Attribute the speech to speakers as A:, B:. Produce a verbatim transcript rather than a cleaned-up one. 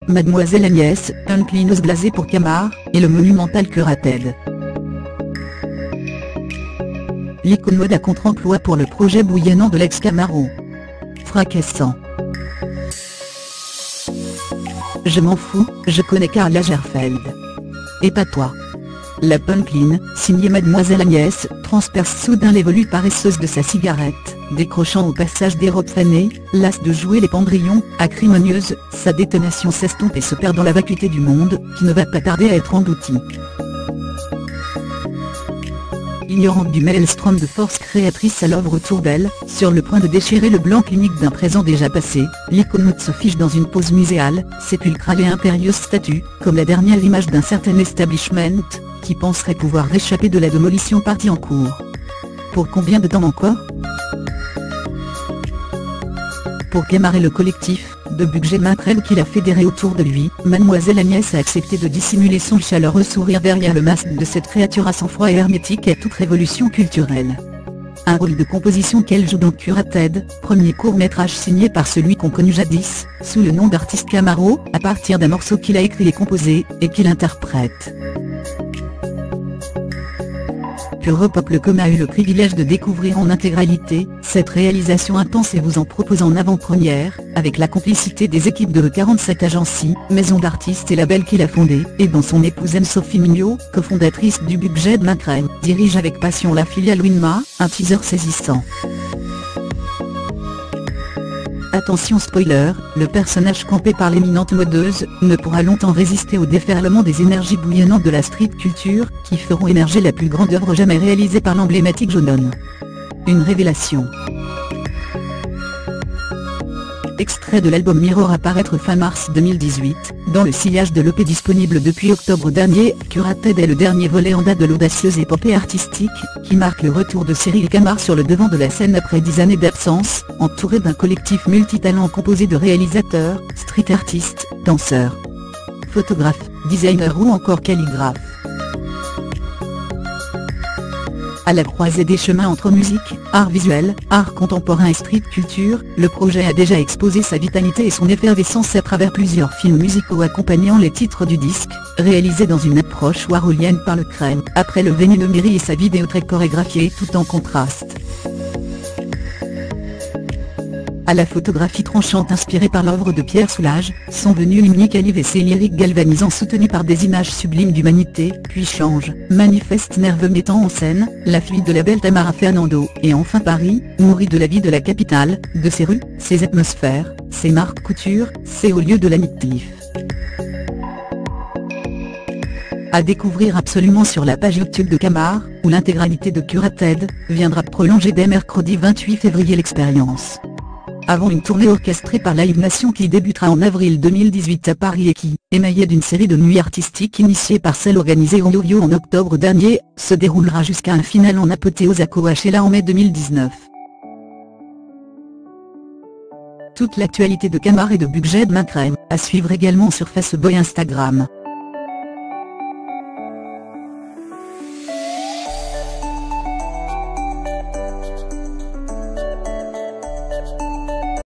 A: Mademoiselle Agnès, inclineuse blasée pour Camar, et le monumental Curated. L'icône mode à contre-emploi pour le projet bouillonnant de l'ex-Camaro. Fracassant. Je m'en fous, je connais Karl Lagerfeld. Et pas toi. La punchline, signée Mademoiselle Agnès, transperce soudain les volutes paresseuses de sa cigarette, décrochant au passage des robes fanées, lasse de jouer les pendrillons, acrimonieuse, sa détonation s'estompe et se perd dans la vacuité du monde, qui ne va pas tarder à être englouti. Ignorante du maelstrom de force créatrice à l'œuvre autour d'elle, sur le point de déchirer le blanc clinique d'un présent déjà passé, l'icône se fiche dans une pose muséale, sépulcrale et impérieuse statue, comme la dernière image d'un certain establishment, qui penserait pouvoir réchapper de la démolition partie en cours. Pour combien de temps encore? Pour Camar et le collectif, de budget Matrel qu'il a fédéré autour de lui, Mademoiselle Agnès a accepté de dissimuler son chaleureux sourire derrière le masque de cette créature à sang-froid et hermétique à toute révolution culturelle. Un rôle de composition qu'elle joue dans Curated, premier court-métrage signé par celui qu'on connut jadis, sous le nom d'artiste Camaro, à partir d'un morceau qu'il a écrit et composé, et qu'il interprète. Europop.com a eu le privilège de découvrir en intégralité cette réalisation intense et vous en propose en avant-première, avec la complicité des équipes de E quarante-sept Agency, maison d'artistes et label qu'il a fondé, et dont son épouse Anne-Sophie Mignot, cofondatrice du budget de Macrame, dirige avec passion la filiale Winma, un teaser saisissant. Attention spoiler, le personnage campé par l'éminente modeuse, ne pourra longtemps résister au déferlement des énergies bouillonnantes de la street culture, qui feront émerger la plus grande œuvre jamais réalisée par l'emblématique Jonon. Une révélation. Extrait de l'album Mirror à paraître fin mars deux mille dix-huit, dans le sillage de l'E P disponible depuis octobre dernier, Curated est le dernier volet en date de l'audacieuse épopée artistique, qui marque le retour de Cyril Camar sur le devant de la scène après dix années d'absence, entouré d'un collectif multitalent composé de réalisateurs, street artistes, danseurs, photographes, designers ou encore calligraphes. À la croisée des chemins entre musique, art visuel, art contemporain et street culture, le projet a déjà exposé sa vitalité et son effervescence à travers plusieurs films musicaux accompagnant les titres du disque, réalisés dans une approche warholienne par le crème, après le Vénus de Miri et sa vidéo très chorégraphiée tout en contraste. À la photographie tranchante inspirée par l'œuvre de Pierre Soulages, sont venus l'unique Alive et ses lyriques galvanisants soutenus par des images sublimes d'humanité, puis change, manifeste nerveux mettant en scène, la fuite de la belle Tamara Fernando, et enfin Paris, nourri de la vie de la capitale, de ses rues, ses atmosphères, ses marques couture, ses hauts lieux de la nightlife. À découvrir absolument sur la page YouTube de Camar, où l'intégralité de Curated viendra prolonger dès mercredi vingt-huit février l'expérience. Avant une tournée orchestrée par Live Nation qui débutera en avril deux mille dix-huit à Paris et qui, émaillée d'une série de nuits artistiques initiées par celle organisée au Yo-Yo en octobre dernier, se déroulera jusqu'à un final en apothéose à Coachella en mai deux mille dix-neuf. Toute l'actualité de Camar et de Budget Macrame, à suivre également sur Facebook et Instagram.